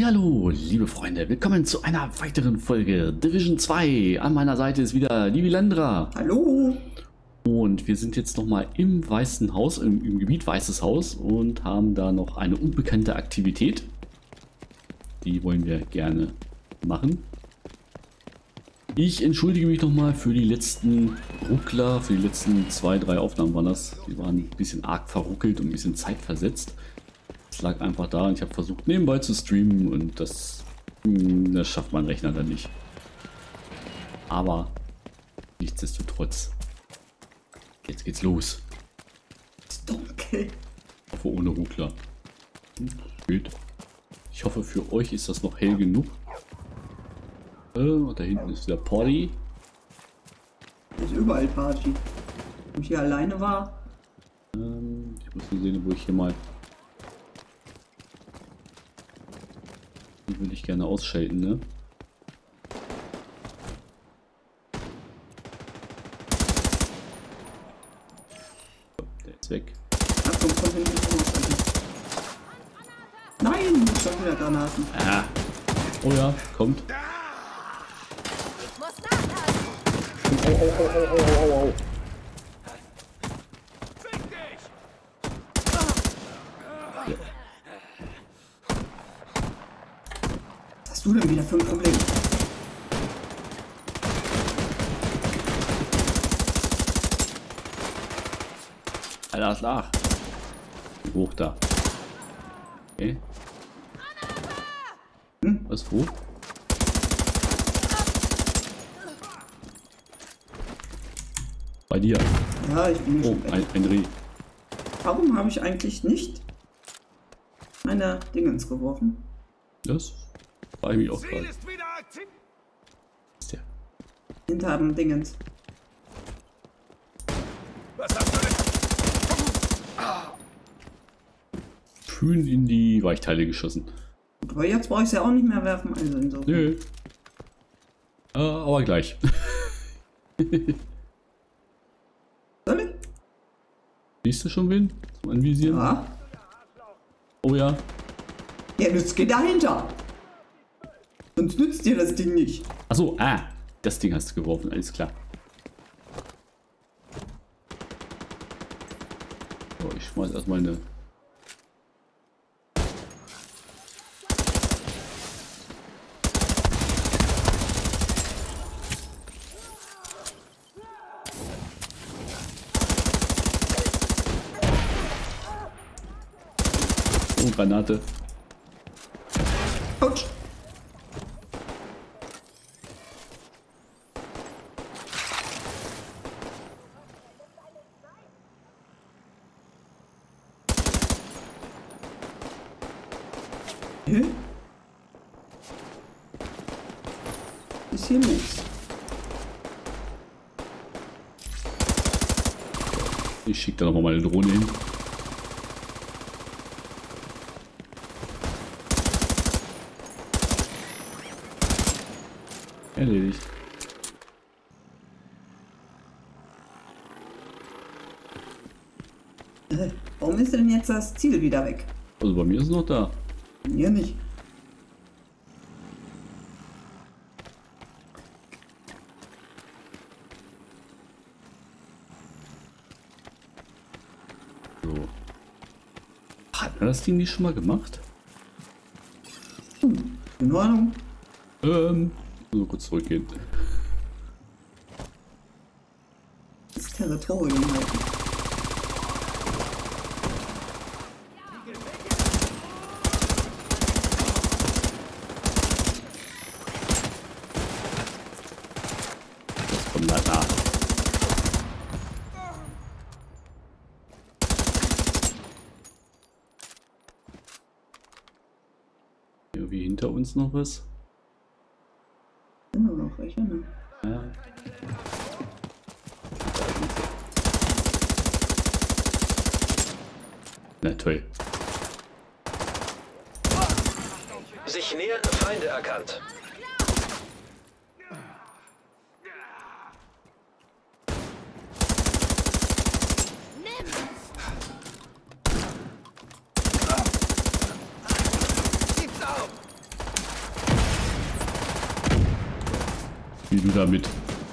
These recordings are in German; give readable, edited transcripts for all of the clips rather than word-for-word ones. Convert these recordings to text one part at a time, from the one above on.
Hallihallo, liebe Freunde, willkommen zu einer weiteren Folge Division 2. An meiner Seite ist wieder Livi Lendra. Hallo. Und wir sind jetzt nochmal im Weißen Haus, im Gebiet Weißes Haus und haben da noch eine unbekannte Aktivität. Die wollen wir gerne machen. Ich entschuldige mich nochmal für die letzten Ruckler, für die letzten 2, 3 Aufnahmen waren das. Die waren ein bisschen arg verruckelt und ein bisschen zeitversetzt. Es lag einfach da und ich habe versucht nebenbei zu streamen und das schafft mein Rechner dann nicht. Aber nichtsdestotrotz, jetzt geht's los. Ist dunkel. Ich hoffe ohne Ruckler. Gut. Ich hoffe für euch ist das noch hell genug. Und da hinten ist wieder Party. Ist überall Party. Wenn ich hier alleine war. Ich muss nur sehen, wo ich hier mal... Die würde ich gerne ausschalten, ne? Der ist weg. Achtung, von hinten ausschalten. Nein, ich schon wieder Granaten. Ah. Oh ja, kommt. Oh. Ja. Was hast du denn wieder für ein Problem? Alter, klar. Hoch da. Okay. Was wo? Bei dir. Ja, ich bin Oh, schon weg. ein Dreh. Warum habe ich eigentlich nicht meine Dingens geworfen? Das war ich mich auch gerade. Ist der? Hinter dem Dingens. Schön in die Weichteile geschossen. Aber jetzt brauche ich sie auch nicht mehr werfen, also insofern. Nö. Aber gleich. Soll ich? Siehst du schon wen? Zum Anvisieren? Ja. Oh ja. Ja, jetzt geh dahinter. Sonst nützt dir das Ding nicht. Achso, das Ding hast du geworfen, alles klar. So, ich schmeiß erstmal eine. Oh, Granate. Autsch. Ist hier nichts. Ich schicke da nochmal meine Drohne hin. Erledigt. Warum ist denn jetzt das Ziel wieder weg? Also bei mir ist es noch da. Hier nicht. So. Hat man das Ding nicht schon mal gemacht? In Ordnung. So kurz zurückgehen. Das Territorium halten. Das kommt da. Irgendwie hinter uns noch was? Sind nur noch welche, ne? Ja. Na toll. Sich nähernde Feinde erkannt. Wie du damit.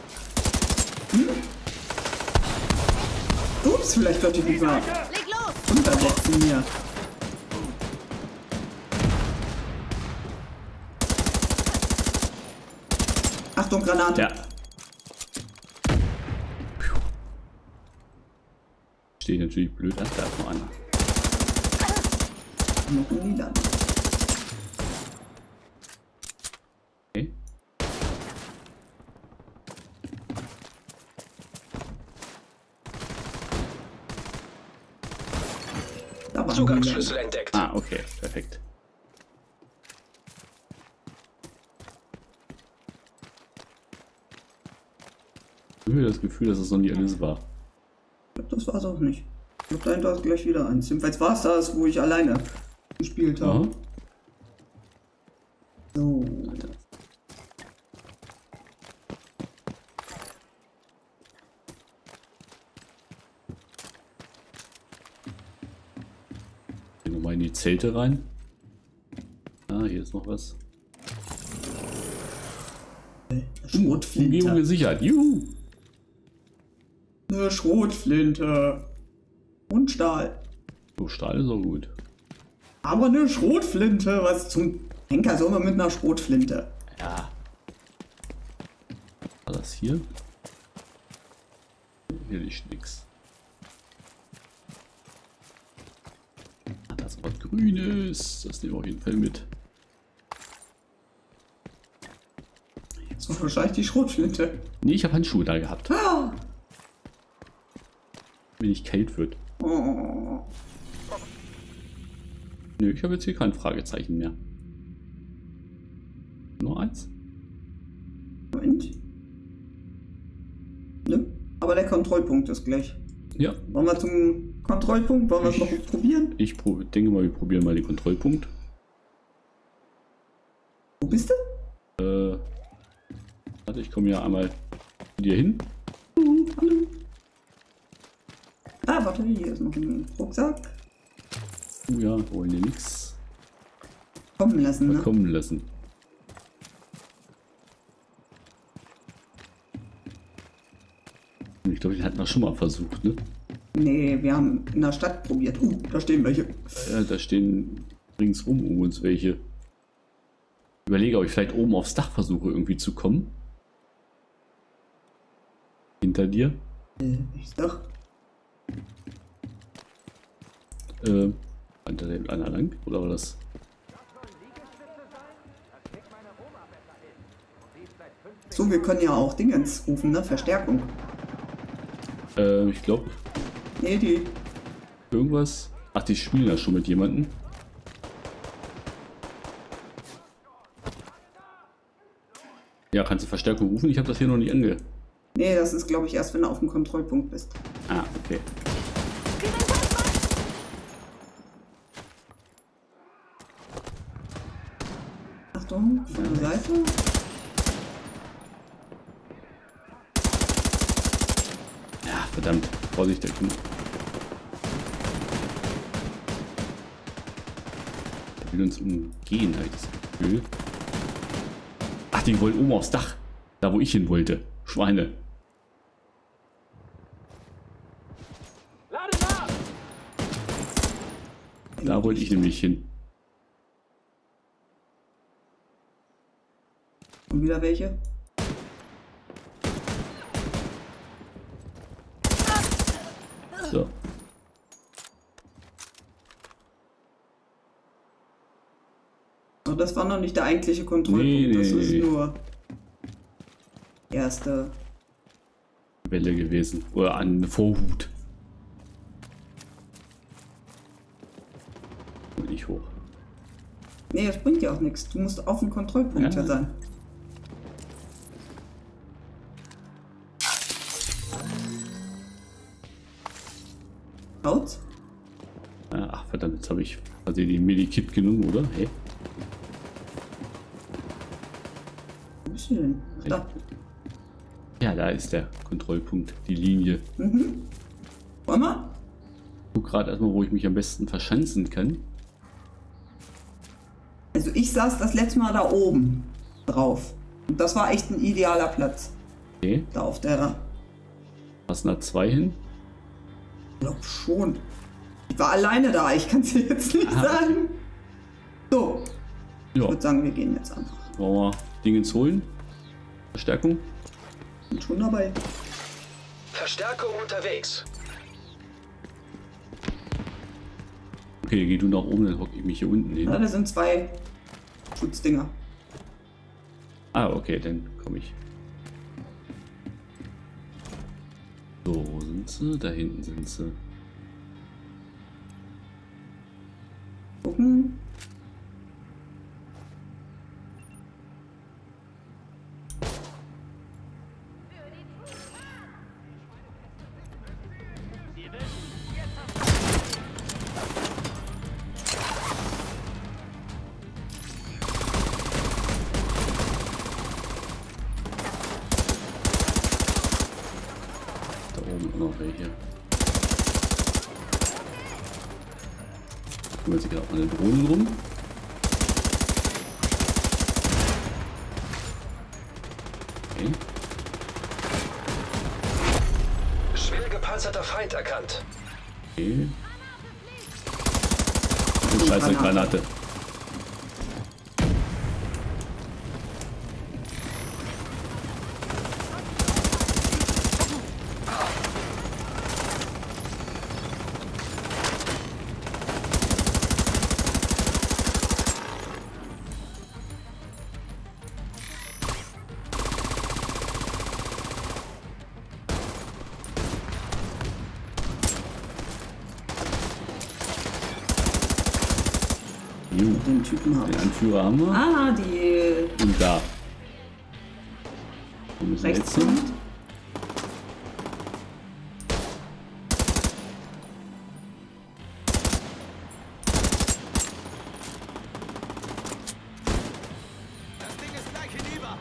Ups, vielleicht sollte ich lieber Leg los! untersetzen hier. Achtung, Granate. Ja. Steht natürlich blöd. Ach, da ist noch einer. Noch ein Lila. Okay. Da war ein Zugangsschlüssel entdeckt. Ah, okay. Perfekt. Ich habe das Gefühl, dass es noch nie alles war. Ich glaube, das war es auch nicht. Ich glaube, dahinter ist gleich wieder eins. Jedenfalls war es das, wo ich alleine gespielt habe. Aha. So. Gehen wir mal in die Zelte rein. Ah, hier ist noch was. Umgebung Schrotflinte. gesichert. Juhu! Eine Schrotflinte. Und Stahl. So, Stahl ist auch gut. Aber eine Schrotflinte. Was zum Henker soll man mit einer Schrotflinte? Ja. War das hier? Hier liegt nix. Ah, das was Grünes. Das nehmen wir auf jeden Fall mit. Das war wahrscheinlich die Schrotflinte. Nee, ich habe Handschuhe da gehabt. Ah. Wenn ich kalt wird. Oh. Nö, ich habe jetzt hier kein Fragezeichen mehr. Nur eins. Moment. Ne? Aber der Kontrollpunkt ist gleich. Ja, Wollen wir zum Kontrollpunkt? Wollen wir es noch probieren? ich denke mal, wir probieren mal den Kontrollpunkt. Wo bist du? Warte, ich komme ja einmal zu dir hin. Hallo. Ah, warte, hier ist noch ein Rucksack. Ja, wollen wir nichts Kommen lassen, ne? kommen lassen. Ich glaube, den hatten wir schon mal versucht, ne? Nee, wir haben in der Stadt probiert. Da stehen welche. Ja, da stehen ringsrum um uns welche. Ich überlege, ob ich vielleicht oben aufs Dach versuche, irgendwie zu kommen. Hinter dir. Ich sag. Hinter dem einer lang? Oder war das? So, wir können ja auch Dingens rufen, ne? Verstärkung. Ich glaube, Nee, die. irgendwas. Ach, die spielen ja schon mit jemandem. Ja, kannst du Verstärkung rufen? Ich habe das hier noch nicht ange... Nee, das ist, glaube ich, erst, wenn du auf dem Kontrollpunkt bist. Ah, okay. Achtung, von der Seite. Ja, verdammt. Vorsicht, der Kind. Der will uns umgehen, habe ich das Gefühl. Ach, die wollen oben aufs Dach. Da, wo ich hin wollte. Schweine. Da wollte ich nämlich hin. Und wieder welche? So. Und das war noch nicht der eigentliche Kontrollpunkt. Das ist Nee. nur erste. Welle gewesen. Oder eine Vorhut. Und nicht hoch. Nee, das bringt ja auch nichts. Du musst auf dem Kontrollpunkt Ja. sein. Haut's? Ach verdammt, jetzt habe ich also den Medikit genommen, oder? Hey. Wo bist du denn? Da. Ja, da ist der Kontrollpunkt, die Linie. Wollen wir? Ich guck gerade erstmal, wo ich mich am besten verschanzen kann. Also ich saß das letzte Mal da oben drauf. Und das war echt ein idealer Platz. Okay. Da auf der... Passen da 2 hin? Ich glaub schon. Ich war alleine da, ich kann es dir jetzt nicht sagen. So, ich Ja. würde sagen, wir gehen jetzt einfach. Wollen wir Dingens holen? Verstärkung? Bin schon dabei. Verstärkung unterwegs. Okay, geh du nach oben, dann hocke ich mich hier unten hin. Ja, da sind 2 Schutzdinger. Ah, okay, dann komme ich. So, wo sind sie? Da hinten sind sie. Gucken. Da oben auch noch welche. Kümmert sich gerade auch eine Drohne rum. Okay. Schwer gepanzerter Feind erkannt. Okay. Oh, scheiße, eine Granate. Jo, Den Typen haben den wir. Anführer haben wir. Ah, die Und da. Wo müssen wir jetzt rechts hin? sind. Das Ding ist gleich hinüber.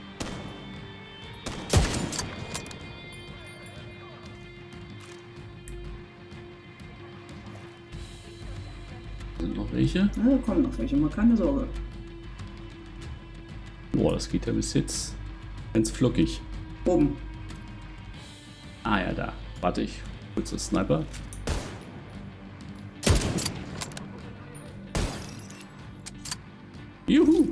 Sind noch welche? Ja, da kommen noch welche, mal keine Sorge. Boah, das geht ja bis jetzt ganz flockig. Oben. Ah ja, da. Warte, ich kurz das Sniper. Juhu!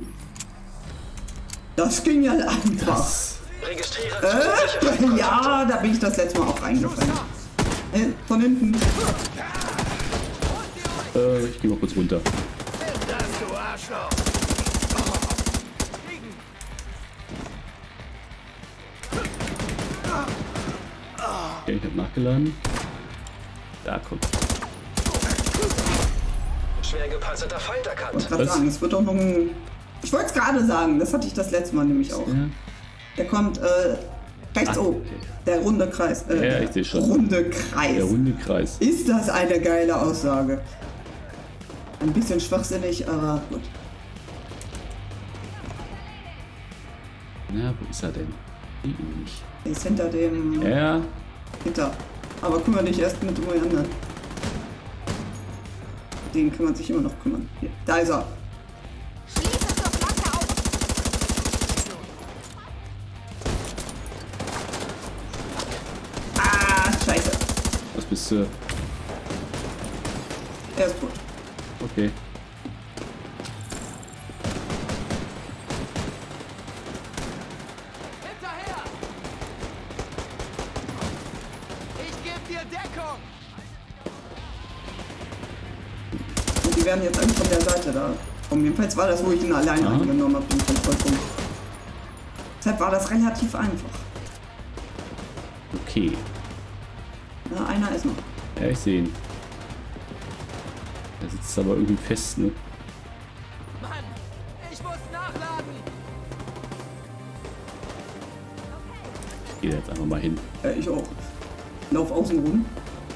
Das ging ja einfach. Das. Registriere zusätzliche Feindkontakt. Ja, da bin ich das letzte Mal auch reingefallen. Von hinten. Ich gehe mal kurz runter. Das, du Arschloch. Okay, ich habe nachgeladen. Da kommt. Schwer gepanzerter Feind Ich erkannt. wollte gerade Was? sagen, es wird auch noch ein... Ich wollte es gerade sagen, das hatte ich das letzte Mal nämlich auch. Ja. Der kommt rechts Ah, oben. okay. Der runde Kreis. Ja, ich sehe schon. Runde Kreis. Der runde Kreis. Ist das eine geile Aussage? Ein bisschen schwachsinnig, aber gut. Na, wo ist er denn? Sehe ihn nicht. Er ist hinter dem... Ja, Hinter. Aber kümmere dich erst mit dem anderen. Den kann man sich immer noch kümmern. Hier, da ist er. Schließe zur Flanke auf! Ah, scheiße. was bist du? Er ist tot. Okay. Hinterher! Ich gebe dir Deckung! Und die werden jetzt eigentlich von der Seite da kommen. Jedenfalls war das, wo ich ihn alleine Aha. angenommen habe, den Kontrollpunkt. Deshalb war das relativ einfach. Okay. Na, einer ist noch. Ja, ich sehe ihn. Er sitzt aber irgendwie fest, ne? Mann, ich muss nachladen! Ich gehe jetzt einfach mal hin. Ich auch. Lauf außen rum.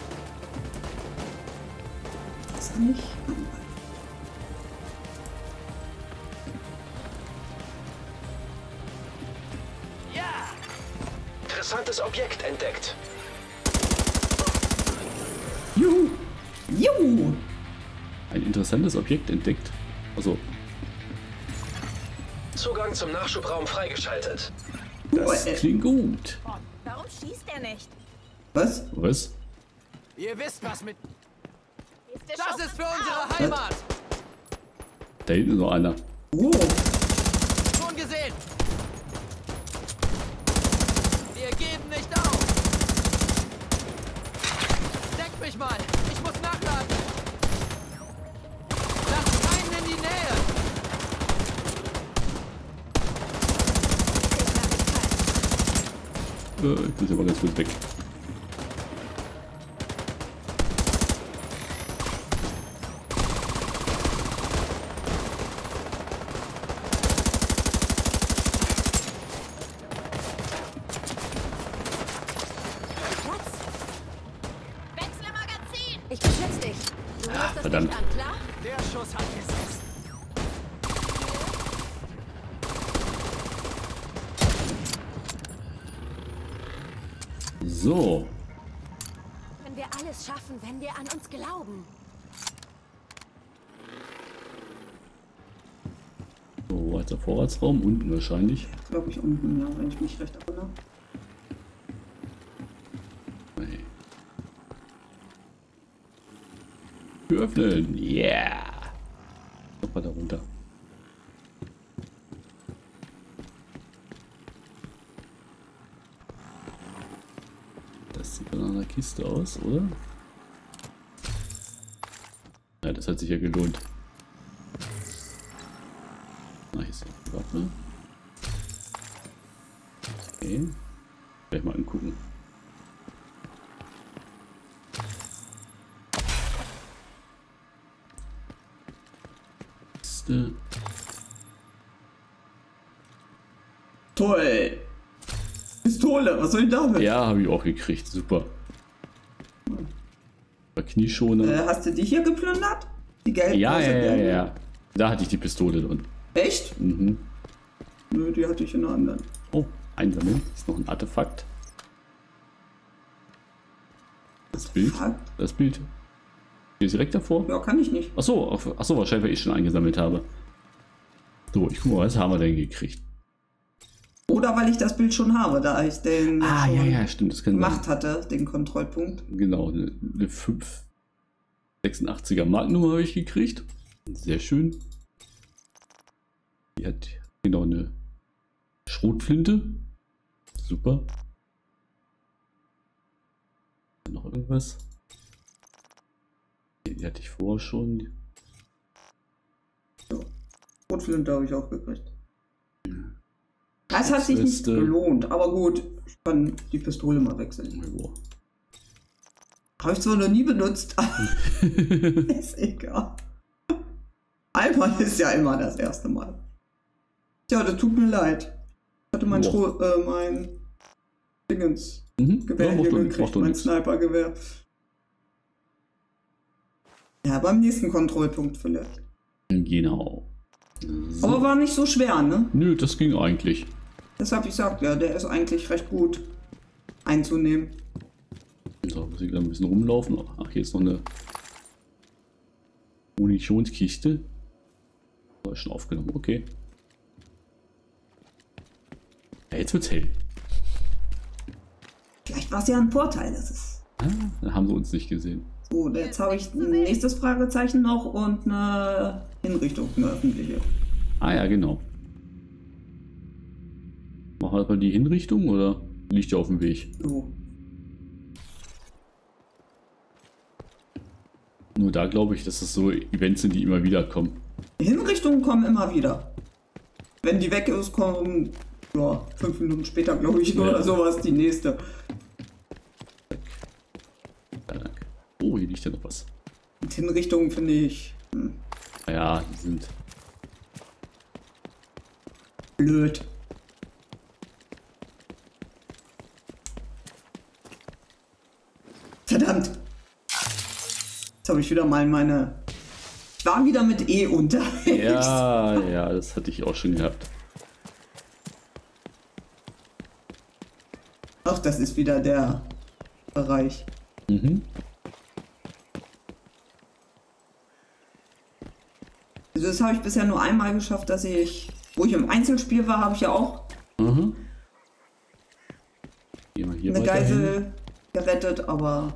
Ist er nicht? Ja! Interessantes Objekt entdeckt. Juhu! Juhu! Ein interessantes Objekt entdeckt. Also, Zugang zum Nachschubraum freigeschaltet. Das klingt gut. Warum schießt er nicht? Was? Was? Ihr wisst was mit... Ist der Das Schuss ist für ins unsere Aus? Heimat. Da hinten ist noch einer. Oh, Schon gesehen. Wir geben nicht auf. Deckt mich mal. Ich muss nachladen. Lasst keinen in die Nähe. Ich muss ja mal ganz kurz weg. Wechsle Magazin! Ich beschütze dich. Du rufst das verdammt. nicht an, klar? Der Schuss hat gesetzt. So. Wenn wir alles schaffen, wenn wir an uns glauben. So, weiter Vorratsraum. Unten wahrscheinlich. glaube ich unten, ja, wenn ich mich recht erinnere. Nee. Tür öffnen. Yeah. Noch weiter runter. Das sieht nach einer Kiste aus, oder? Ja, das hat sich ja gelohnt. Nice. Waffe. Okay. Gleich mal angucken. Kiste. Toll! Pistole, was soll ich damit? Ja, habe ich auch gekriegt. Super. Knieschoner. Hast du die hier geplündert? Die gelbe? Ja. Da hatte ich die Pistole drin. Echt? Mhm. Nö, die hatte ich in einer anderen. Oh, einsammeln. Das ist noch ein Artefakt. Das Bild. Artefakt? Das Bild. Hier ist direkt davor. Ja, kann ich nicht. Achso, wahrscheinlich, weil ich schon eingesammelt habe. So, ich guck mal, was haben wir denn gekriegt? Oder weil ich das Bild schon habe, da ich den schon Stimmt. Das kann gemacht hatte, den Kontrollpunkt. Genau, eine 586er Markennummer habe ich gekriegt. Sehr schön. Die hat genau eine Schrotflinte. Super. Noch irgendwas? Die hatte ich vorher schon. Rotflinte habe ich auch gekriegt. Das hat sich nicht Weste. gelohnt, aber gut, ich kann die Pistole mal wechseln. Boah. Habe ich zwar noch nie benutzt, aber ist egal. Einmal ist ja immer das erste Mal. Tja, das tut mir leid. Ich hatte mein, mein Dingens Gewehr hier gekriegt, mein Snipergewehr. Ja, beim nächsten Kontrollpunkt vielleicht. Genau. So. Aber war nicht so schwer, ne? Nö, das ging eigentlich. Deshalb ich gesagt, ja, der ist eigentlich recht gut einzunehmen. So, muss ich da ein bisschen rumlaufen. Ach, hier ist noch eine Munitionskiste. Oh, ist schon aufgenommen, okay. Ja, jetzt wird's hell. Vielleicht war es ja ein Vorteil, das ist. Da haben sie uns nicht gesehen. So, jetzt habe ich ein nächstes Fragezeichen noch und eine Hinrichtung, eine öffentliche. Ah ja, genau. Machen wir mal die Hinrichtung oder liegt ja auf dem Weg? So. Nur da glaube ich, dass es so Events sind, die immer wieder kommen. Die Hinrichtungen kommen immer wieder. Wenn die weg ist, kommen ja, 5 Minuten später, glaube ich, oder sowas, die nächste. Ja, danke. Oh, hier liegt ja noch was. Und Hinrichtungen finde ich Ja, die sind. blöd. Verdammt! Jetzt habe ich wieder mal meine... Ich war wieder mit E unterwegs. Ja, das hatte ich auch schon gehabt. Ach, das ist wieder der Bereich. Mhm. Also das habe ich bisher nur einmal geschafft, dass ich Wo ich im Einzelspiel war, habe ich ja auch Aha. Gehen wir hier eine weiter hin. Geisel gerettet, aber...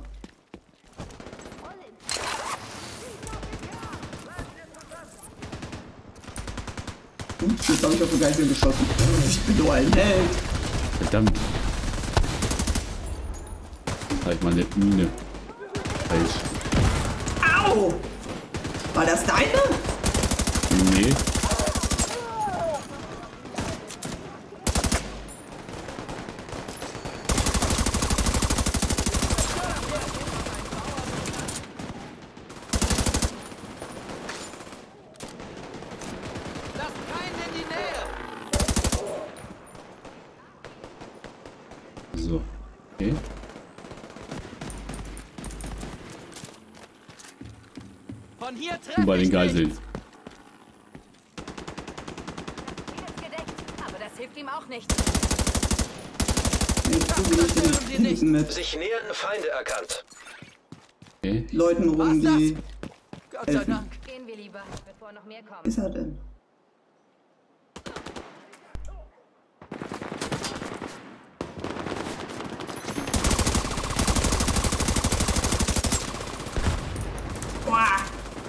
Ups, jetzt habe ich auf eine Geisel geschossen. Ich bin nur ein Held. Verdammt. Halt meine Mine. Falsch. Au! War das deine? Nee. Lasst keinen in die Nähe! So. Okay. Von hier Und treff bei den ich Geiseln. nicht! Er ist gedeckt, aber das hilft ihm auch nicht. Ich tue nicht den Typen mit Sich nähernde Feinde erkannt. Okay. Leuten rum, die... Gott sei Helfen. Dank. Gehen wir lieber, bevor noch mehr kommen. Ist er denn? Boah.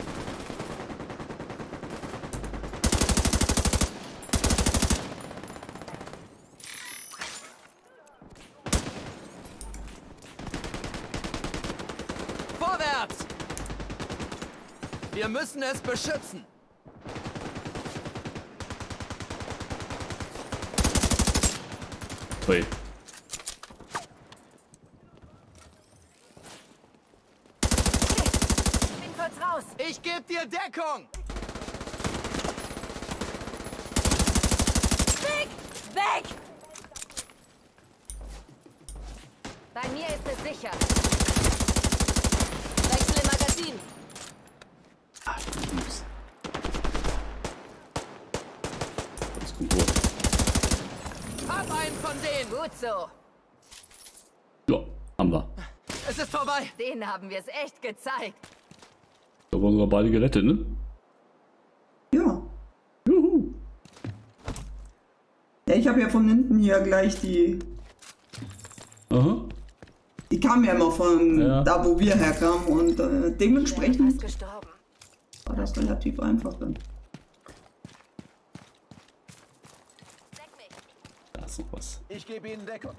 Vorwärts! Wir müssen es beschützen. Toll. Bin kurz raus. Ich gebe dir Deckung! Weg! Weg! Bei mir ist es sicher. Wechsle Magazin. Ah, ich muss. Das kommt hoch. Hab einen von denen! Gut so. Ja, haben wir. Es ist vorbei! Denen haben wir es echt gezeigt. Da wurden wir beide gerettet, ne? Ja. Juhu. Ja, ich habe ja von hinten hier gleich die... Aha. Die kamen ja immer von Ja. da, wo wir herkamen und Ich wäre fast dementsprechend gestorben. war das relativ einfach dann. Deck mich. Da ist noch was. Ich gebe ihnen Deckung.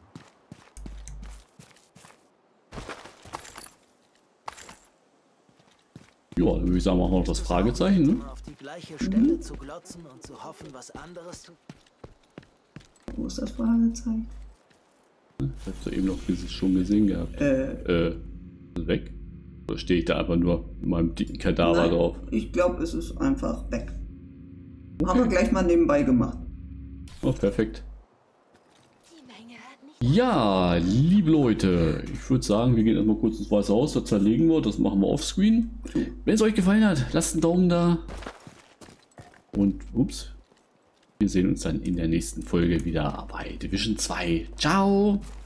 Ja, dann würde ich sagen, machen wir noch das Fragezeichen, ne? Auf die gleiche Stelle zu glotzen und zu hoffen, was anderes tut. Wo ist das Fragezeichen? Ich hab's ja eben noch schon gesehen gehabt. Weg? Oder stehe ich da einfach nur mit meinem dicken Kadaver Nein, drauf? ich glaube, es ist einfach weg. Haben wir gleich mal nebenbei gemacht. Oh, perfekt. Die Menge hört nicht. Ja, liebe Leute, ich würde sagen, wir gehen erstmal kurz ins Weiße Haus, das zerlegen wir, das machen wir offscreen. Wenn es euch gefallen hat, lasst einen Daumen da. Und, ups, wir sehen uns dann in der nächsten Folge wieder bei Division 2. Ciao!